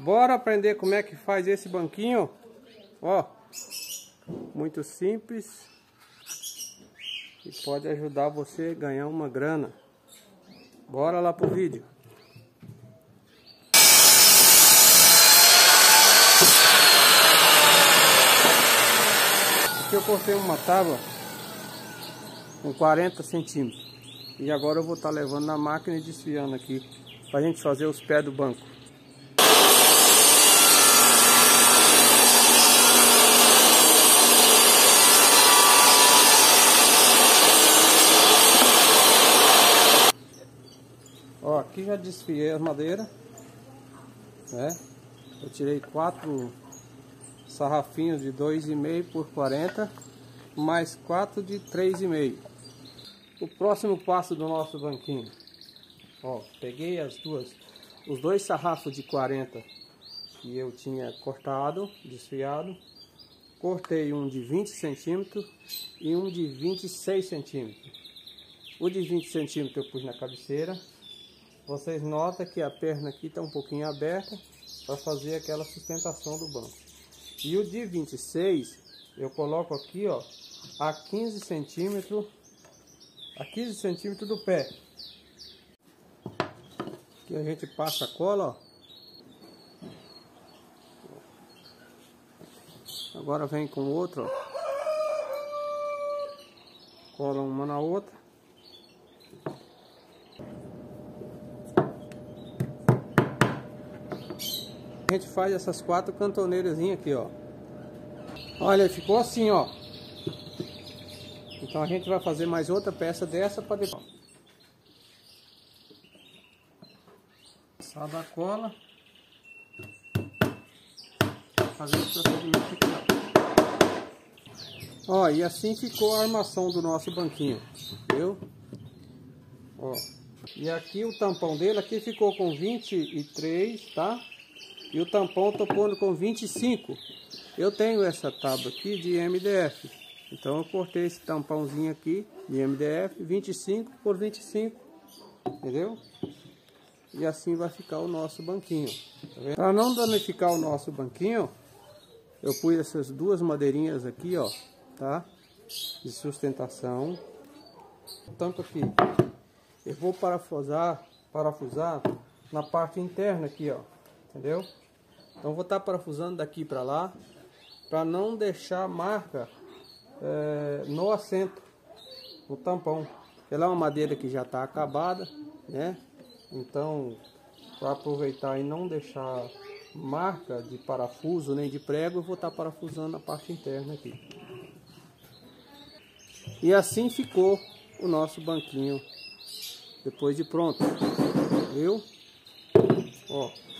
Bora aprender como é que faz esse banquinho. Ó, muito simples e pode ajudar você a ganhar uma grana. Bora lá pro vídeo. Aqui eu cortei uma tábua com 40 centímetros e agora eu vou estar levando na máquina e desfiando aqui pra gente fazer os pés do banco. Ó, aqui já desfiei as madeiras, né? Eu tirei 4 sarrafinhos de 2,5 por 40, mais 4 de 3,5. O próximo passo do nosso banquinho, ó, peguei os 2 sarrafos de 40 que eu tinha cortado, desfiado, cortei um de 20 centímetros e um de 26 centímetros. O de 20 centímetros eu pus na cabeceira. Vocês notam que a perna aqui está um pouquinho aberta para fazer aquela sustentação do banco. E o de 26 eu coloco aqui, ó, a 15 centímetros do pé. Aqui a gente passa a cola, ó. Agora vem com o outro, ó. Cola uma na outra. A gente faz essas 4 cantoneiras aqui, ó. Olha, ficou assim, ó. Então a gente vai fazer mais outra peça dessa para depois. Passada a cola. Fazer o procedimento aqui, ó. Ó, e assim ficou a armação do nosso banquinho, viu? Ó. E aqui o tampão dele aqui ficou com 23, tá? E o tampão eu tô pondo com 25. Eu tenho essa tábua aqui de MDF. Então eu cortei esse tampãozinho aqui de MDF 25 por 25. Entendeu? E assim vai ficar o nosso banquinho. Tá vendo? Para não danificar o nosso banquinho, eu pus essas 2 madeirinhas aqui, ó, tá? De sustentação. Tanto aqui. Eu vou parafusar na parte interna aqui, ó. Entendeu? Então vou estar parafusando daqui para lá, para não deixar marca no assento, no tampão. Ela é uma madeira que já está acabada, né? Então, para aproveitar e não deixar marca de parafuso nem de prego, eu vou estar parafusando a parte interna aqui. E assim ficou o nosso banquinho depois de pronto, viu? Ó.